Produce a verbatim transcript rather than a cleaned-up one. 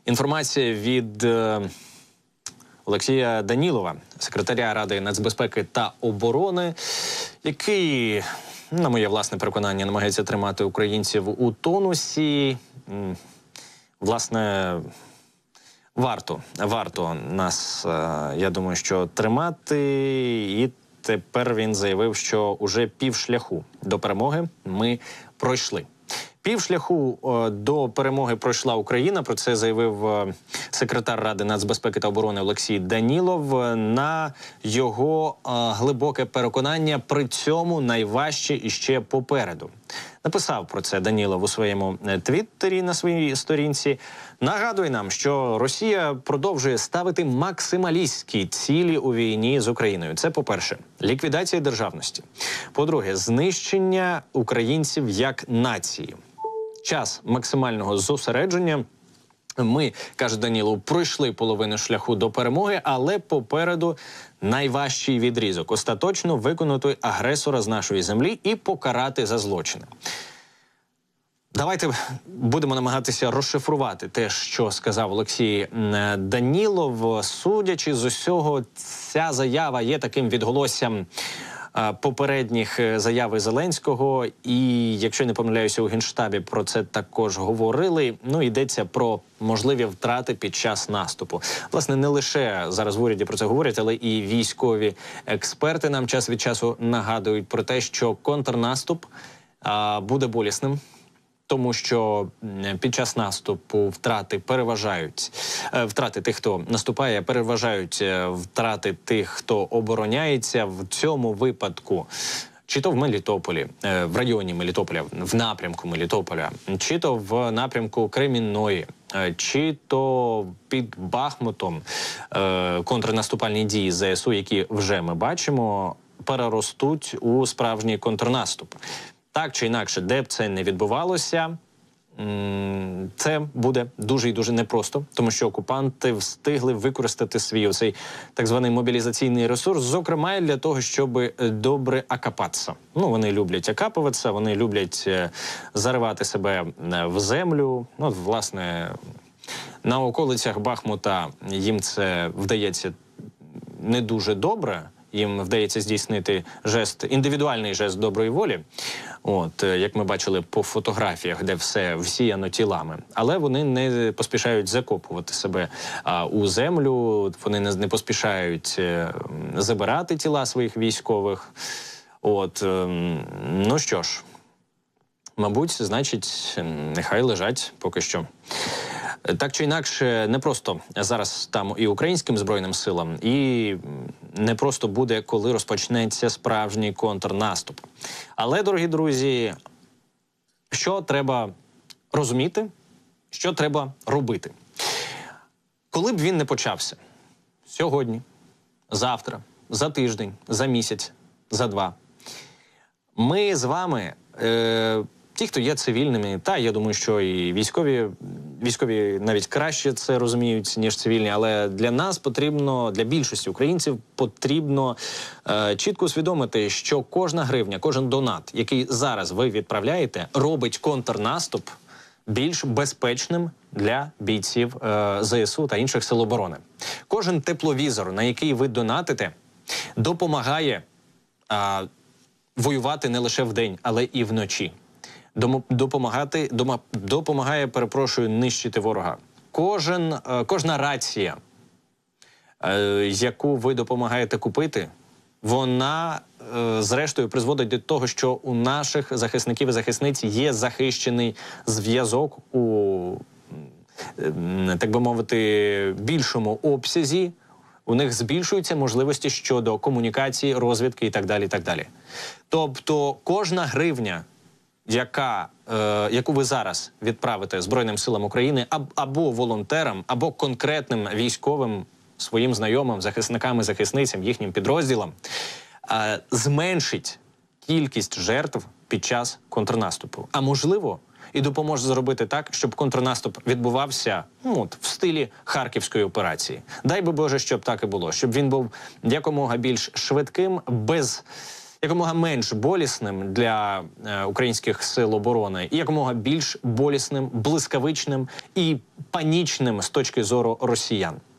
Інформація від е, Олексія Данілова, секретаря Ради нацбезпеки та оборони, який, на моє власне переконання, намагається тримати українців у тонусі. Власне, варто, варто нас, я думаю, що тримати. І тепер він заявив, що уже півшляху до перемоги ми пройшли. Півшляху до перемоги пройшла Україна, про це заявив секретар Ради нацбезпеки та оборони Олексій Данілов. На його глибоке переконання, при цьому найважче іще попереду. Написав про це Данілов у своєму твіттері на своїй сторінці. Нагадує нам, що Росія продовжує ставити максималістські цілі у війні з Україною. Це, по-перше, ліквідація державності. По-друге, знищення українців як нації. Час максимального зосередження. Ми, каже Данілов, пройшли половину шляху до перемоги, але попереду найважчий відрізок – остаточно виконати агресора з нашої землі і покарати за злочини. Давайте будемо намагатися розшифрувати те, що сказав Олексій Данілов. Судячи з усього, ця заява є таким відголоссям попередніх заяви Зеленського, і, якщо не помиляюся, у Генштабі про це також говорили. Ну, йдеться про можливі втрати під час наступу. Власне, не лише зараз в уряді про це говорять, але і військові експерти нам час від часу нагадують про те, що контрнаступ а, буде болісним. Тому що під час наступу втрати переважають, втрати тих, хто наступає, переважають втрати тих, хто обороняється. В цьому випадку, чи то в Мелітополі, в районі Мелітополя, в напрямку Мелітополя, чи то в напрямку Кремінної, чи то під Бахмутом контрнаступальні дії ЗСУ, які вже ми бачимо, переростуть у справжній контрнаступ. Так чи інакше, де б це не відбувалося, це буде дуже і дуже непросто, тому що окупанти встигли використати свій оцей так званий мобілізаційний ресурс, зокрема і для того, щоб добре окопатися. Ну, вони люблять окапуватися, вони люблять заривати себе в землю. Ну, власне, на околицях Бахмута їм це вдається не дуже добре. Їм вдається здійснити жест, індивідуальний жест доброї волі, от, як ми бачили по фотографіях, де все всіяно тілами. Але вони не поспішають закопувати себе а, у землю, вони не, не поспішають е, забирати тіла своїх військових. От, е, ну що ж, мабуть, значить, нехай лежать поки що. Так чи інакше, не просто зараз там і українським Збройним силам, і не просто буде, коли розпочнеться справжній контрнаступ. Але, дорогі друзі, що треба розуміти, що треба робити? Коли б він не почався? Сьогодні, завтра, за тиждень, за місяць, за два. Ми з вами... Е Ті, хто є цивільними, та я думаю, що і військові, військові навіть краще це розуміють, ніж цивільні, але для нас потрібно, для більшості українців потрібно е, чітко усвідомити, що кожна гривня, кожен донат, який зараз ви відправляєте, робить контрнаступ більш безпечним для бійців е, ЗСУ та інших сил оборони. Кожен тепловізор, на який ви донатите, допомагає е, воювати не лише вдень, але і вночі. Допомагати, дома, допомагає, перепрошую, нищити ворога. Кожен, кожна рація, яку ви допомагаєте купити, вона, зрештою, призводить до того, що у наших захисників і захисниць є захищений зв'язок у, так би мовити, більшому обсязі. У них збільшуються можливості щодо комунікації, розвідки і так далі, і так далі. Тобто кожна гривня, яка, е, яку ви зараз відправите Збройним силам України аб, або волонтерам, або конкретним військовим, своїм знайомим, захисникам і захисницям, їхнім підрозділам, е, зменшить кількість жертв під час контрнаступу. А можливо, і допоможе зробити так, щоб контрнаступ відбувався ну, от, в стилі Харківської операції. Дай би Боже, щоб так і було. Щоб він був якомога більш швидким, без якомога менш болісним для е, українських сил оборони і якомога більш болісним, блискавичним і панічним з точки зору росіян.